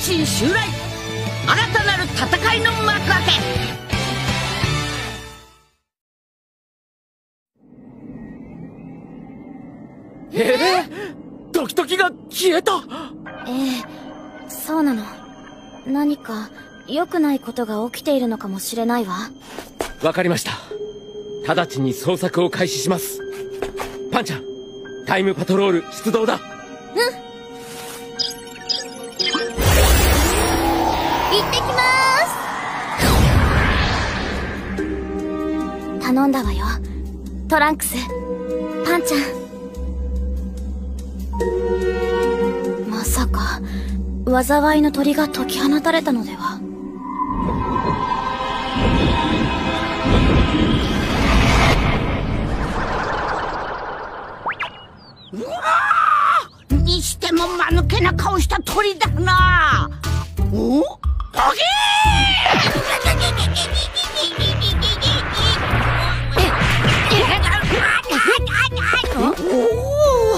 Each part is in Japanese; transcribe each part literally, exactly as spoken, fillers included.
神襲来、新たなる戦いの幕開け。ええ、トキトキが消えた。 ええ、そうなの。何か良くないことが起きているのかもしれないわ。 わかりました。直ちに捜索を開始します。パンちゃん、タイムパトロール出動だ。うん。 行ってきまーす。頼んだわよ、トランクス、パンちゃん。まさか災いの鳥が解き放たれたのでは。 うわー、にしても間抜けな顔した鳥だな。おっ、バギー。おお、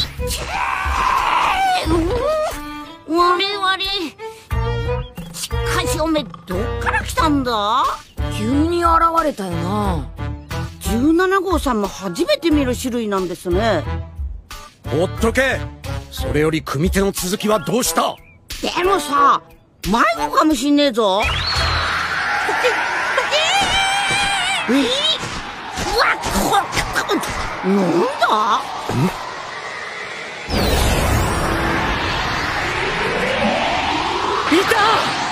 われわれ。しかしおめえどっから来たんだ。 急に現れたよな。 じゅうなな号さんも初めて見る種類なんですね。 ほっとけ。それより組手の続きはどうした。 でもさ、迷子かもしんねえぞ。えー、うわっ、こ、こ、なんだ。 いた。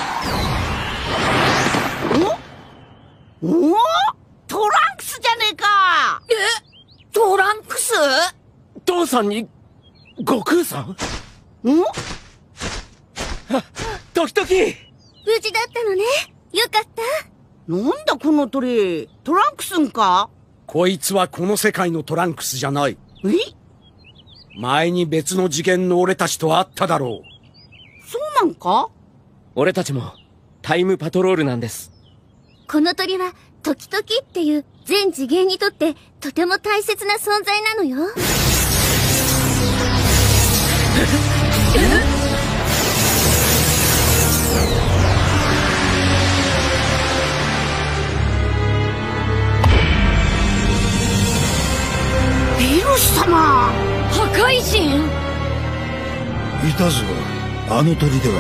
おお、トランクスじゃねえか。 え、トランクス？ 父さんに悟空さん？ ん？ トキトキ。 無事だったのね。よかった。 なんだこの鳥、トランクスんか？ こいつはこの世界のトランクスじゃない。 え？ 前に別の次元の俺たちと会っただろう。 そうなんか？ 俺たちもタイムパトロールなんです。 この鳥はトキトキっていう全次元にとってとても大切な存在なのよ。 ビルス様。 破壊神？ いたぞ、あの鳥では。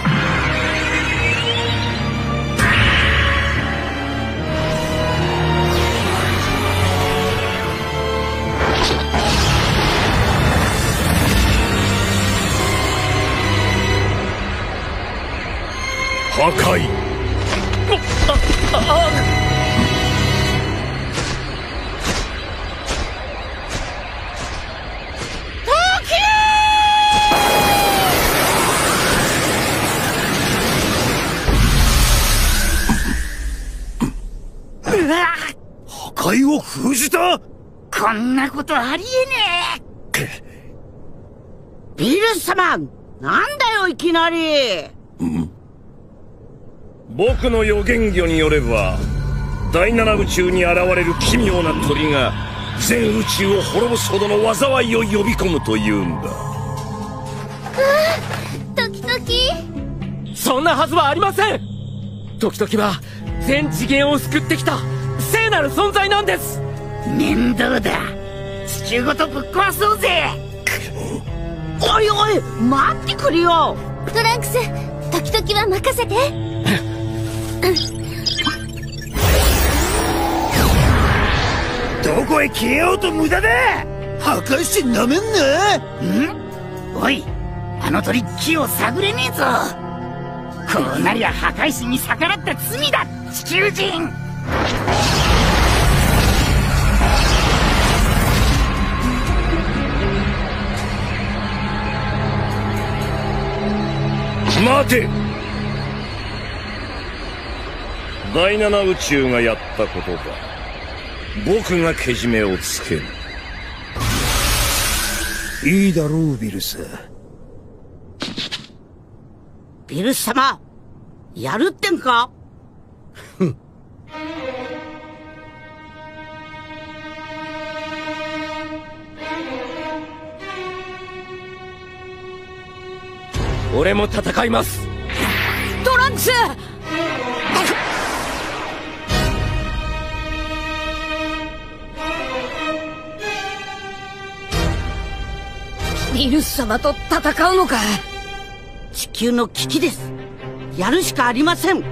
破壊。あ、あ、あ。 破壊を封じた？ こんなことありえねえ。ビルス様、なんだよいきなり。 うん、 僕の予言魚によれば、第七宇宙に現れる奇妙な鳥が全宇宙を滅ぼすほどの災いを呼び込むというんだ。 トキトキ。 そんなはずはありません。トキトキは全次元を救ってきた聖なる存在なんです。 面倒だ。地球ごとぶっ壊そうぜ。おいおい、待ってくれよ。 トランクス、トキトキは任せて。 どこへ消えようと無駄だ。破壊神なめんな。 ん？おい、あの鳥木を探れねえぞ。こうなりゃ破壊神に逆らった罪だ、地球人。 待て。第七宇宙がやったことだ。僕がけじめをつける。 いいだろう、ビルス。 ビルス様、やるってんか？ふん。 俺も戦います。 クス。イルス様と戦うのか。 地球の危機です。やるしかありません。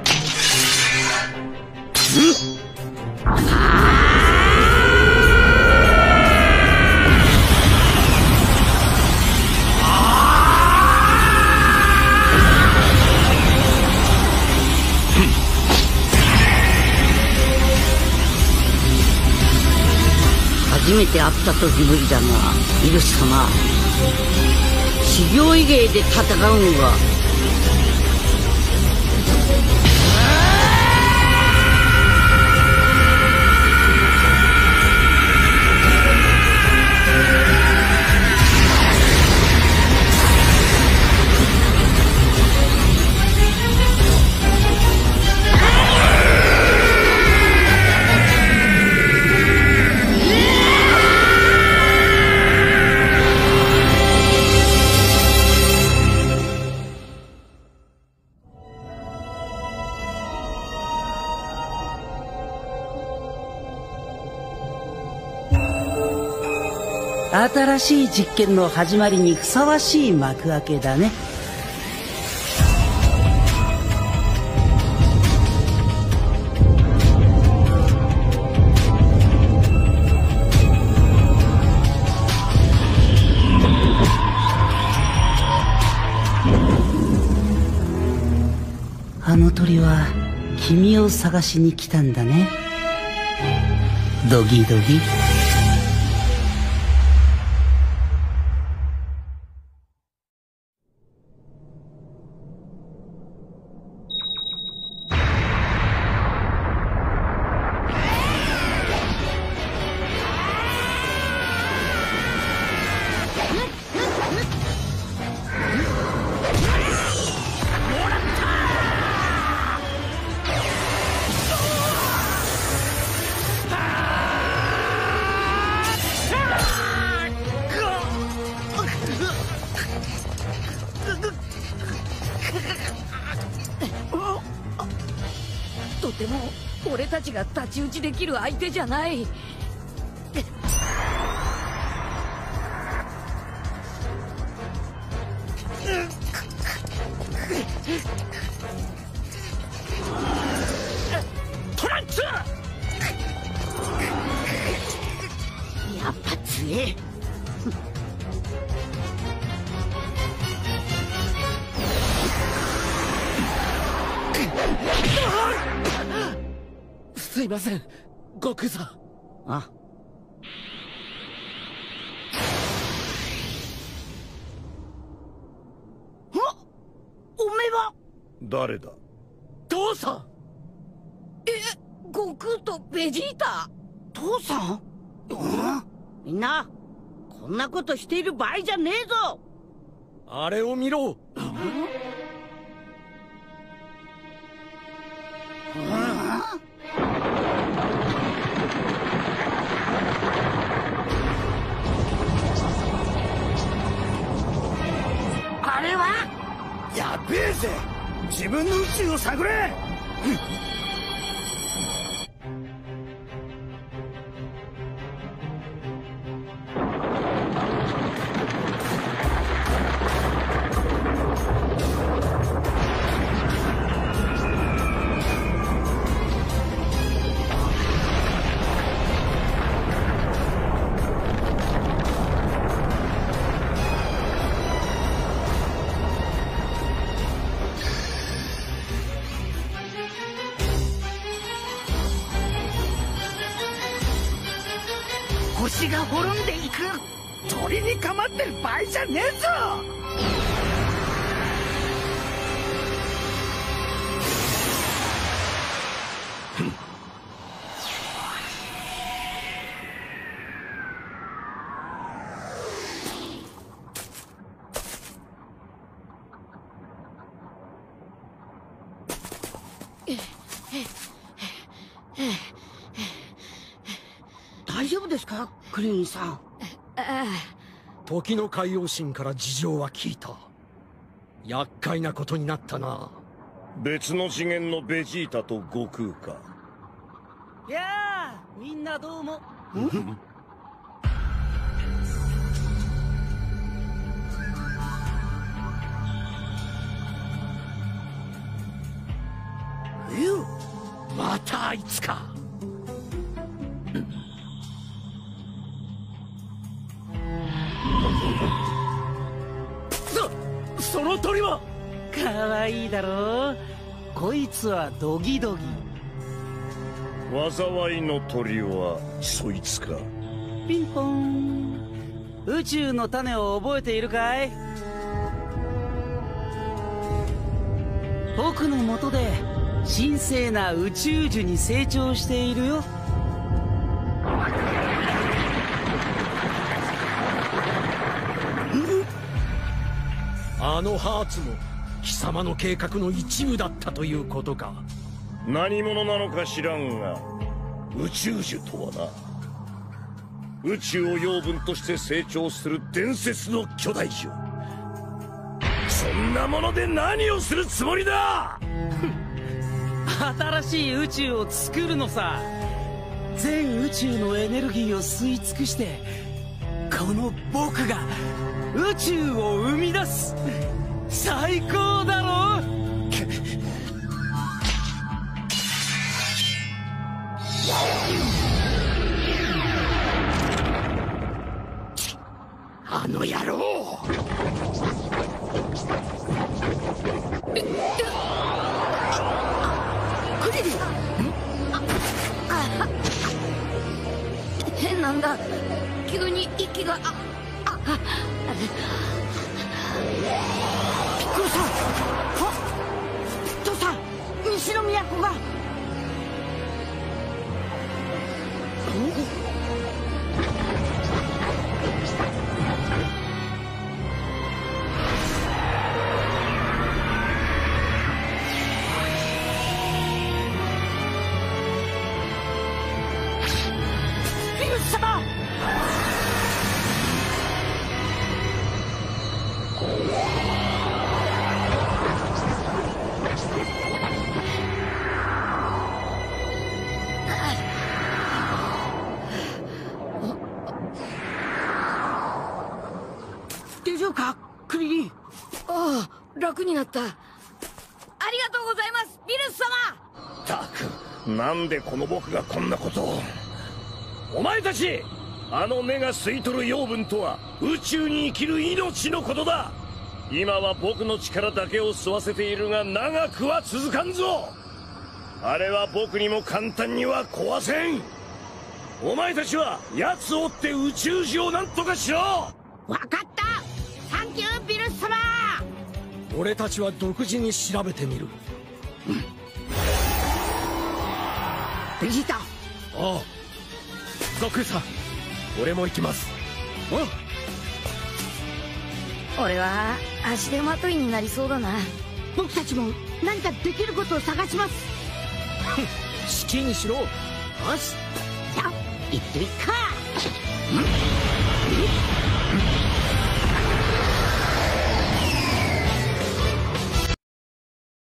初めて会った時ぶりだな、イルス様。修行以芸で戦うのが。新しい実験の始まりにふさわしい幕開けだね。あの鳥は君を探しに来たんだね。ドギドギ。 とても俺たちが太刀打ちできる相手じゃない。 トランクス、やっぱ強え。 すいません、悟空さん。 あ、 おめえは誰だ。 父さん。 え、悟空とベジータ。 父さん？みんなこんなことしている場合じゃねえぞ。 あれを見ろ。 あれはやべえぜ、自分の宇宙を探れ。星が滅んでいく。鳥に構ってる場合じゃねえぞ。 大丈夫ですか、クリーンさん。 時の海王神から事情は聞いた。厄介なことになったな。 別の次元のベジータと悟空か。 いやあ、みんなどうも。 冬またあいつか。そその鳥はかわいいだろう。こいつはドギドギ。 災いの鳥はそいつか。 ピンポン。宇宙の種を覚えているかい？僕の下で神聖な宇宙樹に成長しているよ。 あのハーツも貴様の計画の一部だったということか。 何者なのか知らんが、宇宙樹とはな、宇宙を養分として成長する伝説の巨大樹。そんなもので何をするつもりだ。 新しい宇宙を作るのさ。全宇宙のエネルギーを吸い尽くして、この僕が宇宙を生み出す。最高だろ。 あの野郎。 クリリン。変なんだ。急に息が。あ、あ、あ、 ピッコロさん。あ、ピットさん。西の都が。ピルス様。大丈夫か、クリリン。 ああ、楽になった。ありがとうございます、ビルス様。 ったく、なんでこの僕がこんなことを。お前たち、あの目が吸い取る養分とは宇宙に生きる命のことだ。今は僕の力だけを吸わせているが、長くは続かんぞ。あれは僕にも簡単には壊せん。お前たちは奴を追って宇宙樹をなんとかしろ。 わかった。サンキュー、ビルス様。 俺たちは独自に調べてみる。 ベジータ。 ああ、悟空さん、俺も行きます。 俺は足手まといになりそうだな。 僕たちも何かできることを探します。 好きにしろ。よし、じゃあ行ってみっか。